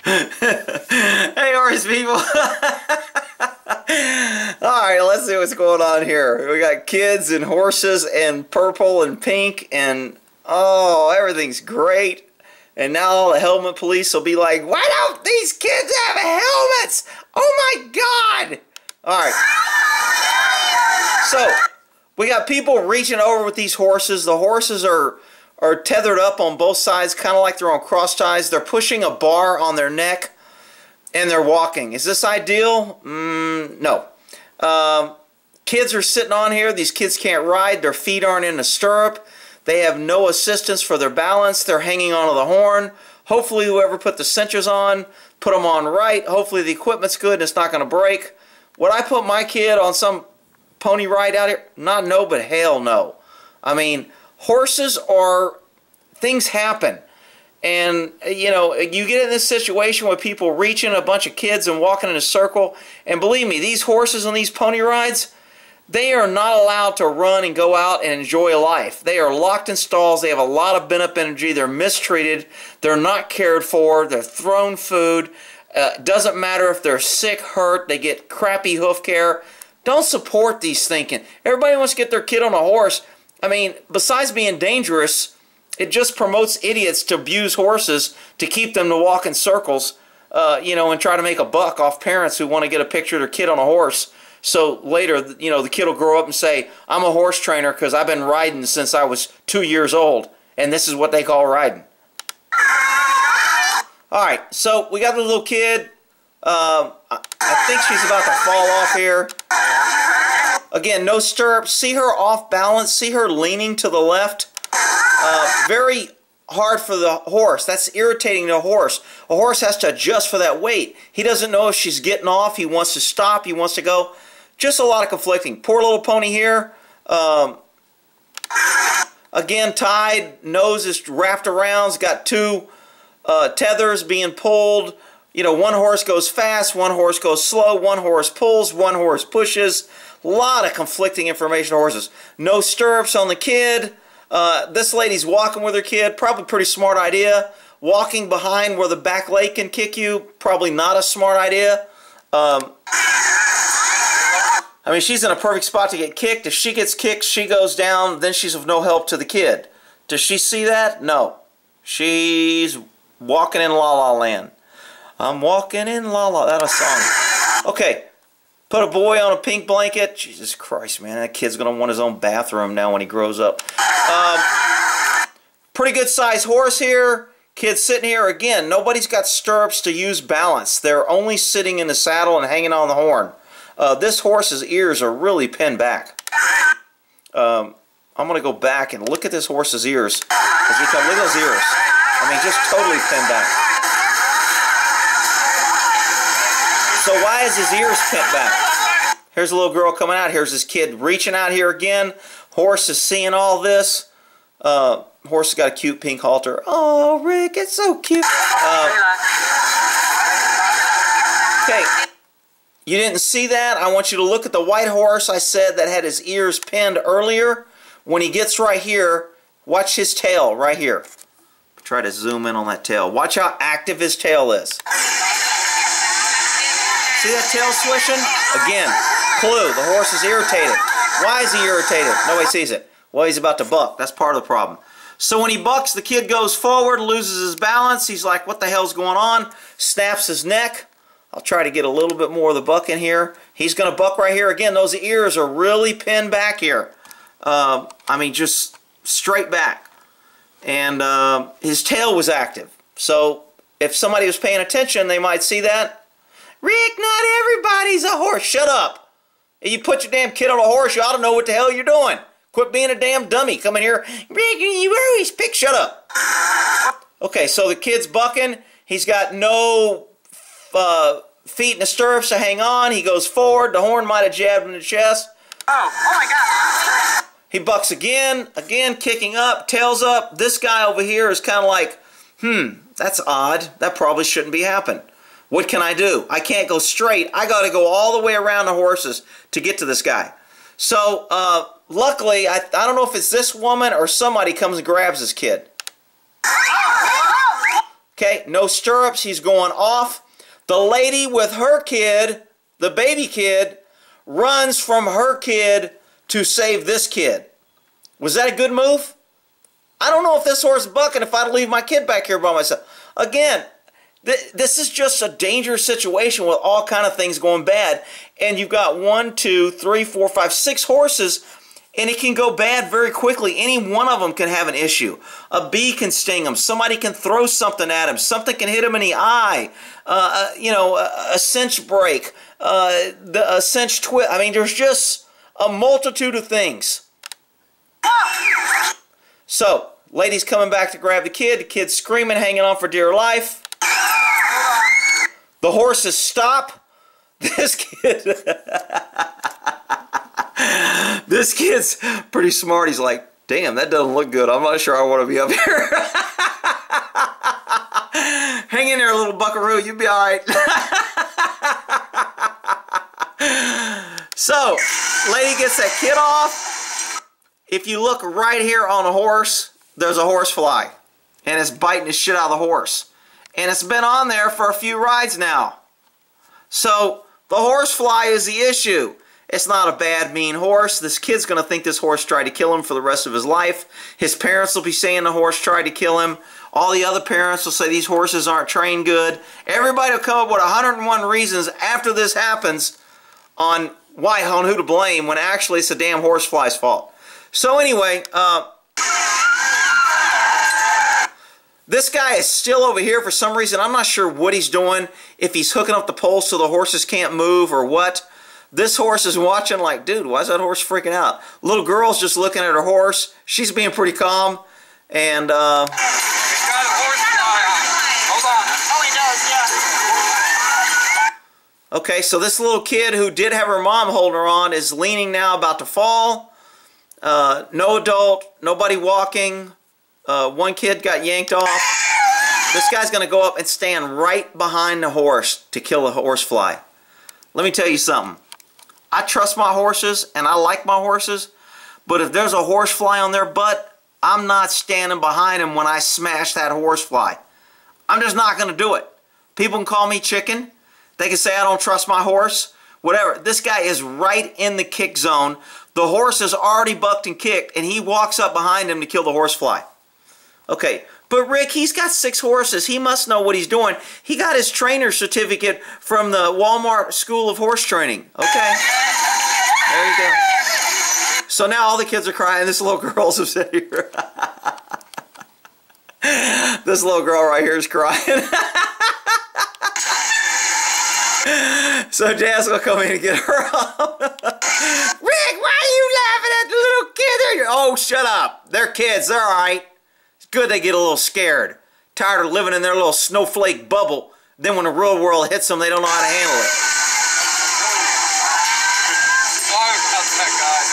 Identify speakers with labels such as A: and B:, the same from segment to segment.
A: Hey, horse people. Alright, let's see what's going on here. We got kids and horses and purple and pink and oh, everything's great. And now all the helmet police will be like, why don't these kids have helmets? Oh my God! Alright. So, we got people reaching over with these horses. The horses are tethered up on both sides, kind of like they're on cross ties. They're pushing a bar on their neck, and they're walking. Is this ideal? No. Kids are sitting on here. These kids can't ride. Their feet aren't in a stirrup. They have no assistance for their balance. They're hanging onto the horn. Hopefully whoever put the cinches on, put them on right. Hopefully the equipment's good and it's not going to break. Would I put my kid on some pony ride out here? Not no, but hell no. I mean, horses are, things happen. And, you know, you get in this situation with people reaching a bunch of kids and walking in a circle. And believe me, these horses on these pony rides, they are not allowed to run and go out and enjoy life. They are locked in stalls. They have a lot of bent-up energy. They're mistreated. They're not cared for. They're thrown food. Doesn't matter if they're sick, hurt. They get crappy hoof care. Don't support these thinking. Everybody wants to get their kid on a horse. I mean, besides being dangerous, it just promotes idiots to abuse horses to keep them to walk in circles, you know, and try to make a buck off parents who want to get a picture of their kid on a horse. So later, you know, the kid will grow up and say, I'm a horse trainer because I've been riding since I was 2 years old. And this is what they call riding. Alright, so we got the little kid. I think she's about to fall off here. Again, no stirrups. See her off balance. See her leaning to the left. Very hard for the horse. That's irritating the horse. A horse has to adjust for that weight. He doesn't know if she's getting off. He wants to stop. He wants to go. Just a lot of conflicting. Poor little pony here. Again, tied. Nose is wrapped around. It's got two tethers being pulled. You know, one horse goes fast, one horse goes slow, one horse pulls, one horse pushes. A lot of conflicting information on horses. No stirrups on the kid. This lady's walking with her kid. Probably pretty smart idea. Walking behind where the back leg can kick you. Probably not a smart idea. I mean, she's in a perfect spot to get kicked. If she gets kicked, she goes down. Then she's of no help to the kid. Does she see that? No. She's walking in La La Land. I'm walking in La La. That's a song. Okay. Put a boy on a pink blanket. Jesus Christ, man. That kid's going to want his own bathroom now when he grows up. Pretty good sized horse here. Kid's sitting here. Again, nobody's got stirrups to use balance. They're only sitting in the saddle and hanging on the horn. This horse's ears are really pinned back. I'm going to go back and look at this horse's ears. As you come, look at those ears. I mean, just totally pinned back. So why is his ears pinned back? Here's a little girl coming out. Here's this kid reaching out here again. Horse is seeing all this. Horse has got a cute pink halter. Oh, Rick, it's so cute. Okay. You didn't see that? I want you to look at the white horse I said that had his ears pinned earlier. When he gets right here, watch his tail right here. Try to zoom in on that tail. Watch how active his tail is. See that tail swishing? Again, clue, the horse is irritated. Why is he irritated? Nobody sees it. Well, he's about to buck. That's part of the problem. So when he bucks, the kid goes forward, loses his balance. He's like, what the hell's going on? Snaps his neck. I'll try to get a little bit more of the buck in here. He's going to buck right here. Again, those ears are really pinned back here. I mean, just straight back. And his tail was active. So if somebody was paying attention, they might see that. Rick, not everybody's a horse. Shut up. If you put your damn kid on a horse, you ought to know what the hell you're doing. Quit being a damn dummy. Come in here. Rick, you always pick. Shut up. Okay, so the kid's bucking. He's got no feet in the stirrups to hang on. He goes forward. The horn might have jabbed him in the chest.
B: Oh my God.
A: He bucks again, kicking up, tails up. This guy over here is kind of like, that's odd. That probably shouldn't be happening. What can I do? I can't go straight. I got to go all the way around the horses to get to this guy. So, luckily, I don't know if it's this woman or somebody comes and grabs this kid. Okay, no stirrups. He's going off. The lady with her kid, the baby kid, runs from her kid to save this kid. Was that a good move? I don't know if this horse is bucking if I'd leave my kid back here by myself. Again, this is just a dangerous situation with all kind of things going bad. And you've got 1, 2, 3, 4, 5, 6 horses, and it can go bad very quickly. Any one of them can have an issue. A bee can sting him. Somebody can throw something at him. Something can hit him in the eye. A cinch break. A cinch twist. I mean, there's just a multitude of things. So, lady's coming back to grab the kid. The kid's screaming, hanging on for dear life. The horses stop. This kid's pretty smart. He's like, damn, that doesn't look good. I'm not sure I want to be up here. Hang in there, little buckaroo. You'll be all right. So, lady gets that kid off. If you look right here on a horse, there's a horse fly. And it's biting the shit out of the horse. And it's been on there for a few rides now. So, the horse fly is the issue. It's not a bad, mean horse. This kid's going to think this horse tried to kill him for the rest of his life. His parents will be saying the horse tried to kill him. All the other parents will say these horses aren't trained good. Everybody will come up with 101 reasons after this happens on who to blame, when actually it's the damn horsefly's fault. So anyway, this guy is still over here for some reason. I'm not sure what he's doing, if he's hooking up the poles so the horses can't move or what. This horse is watching like, dude, why is that horse freaking out? Little girl's just looking at her horse. She's being pretty calm. And,
B: He's got a horse fly. Hold on. Oh, he does, yeah.
A: Okay, so this little kid who did have her mom holding her on is leaning now, about to fall. No adult, nobody walking. One kid got yanked off. This guy's going to go up and stand right behind the horse to kill the horsefly. Let me tell you something. I trust my horses and I like my horses, but if there's a horsefly on their butt, I'm not standing behind them when I smash that horsefly. I'm just not going to do it. People can call me chicken. They can say I don't trust my horse. Whatever. This guy is right in the kick zone. The horse is already bucked and kicked, and he walks up behind him to kill the horsefly. Okay, but Rick, he's got 6 horses. He must know what he's doing. He got his trainer certificate from the Walmart School of Horse Training. Okay, there you go. So now all the kids are crying. This little girl's upset here. This little girl right here is crying. So Dad's gonna come in and get her up. Rick, why are you laughing at the little kid? Oh, shut up. They're kids. They're all right. It's good they get a little scared. Tired of living in their little snowflake bubble. Then when the real world hits them, they don't know how to handle it.
B: Sorry about that,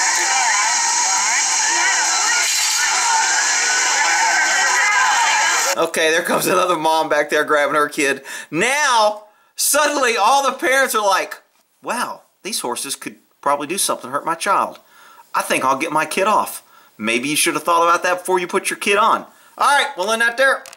B: guys.
A: Okay, there comes another mom back there grabbing her kid. Now, suddenly all the parents are like, wow, these horses could probably do something to hurt my child. I think I'll get my kid off. Maybe you should have thought about that before you put your kid on. All right, we'll end that there.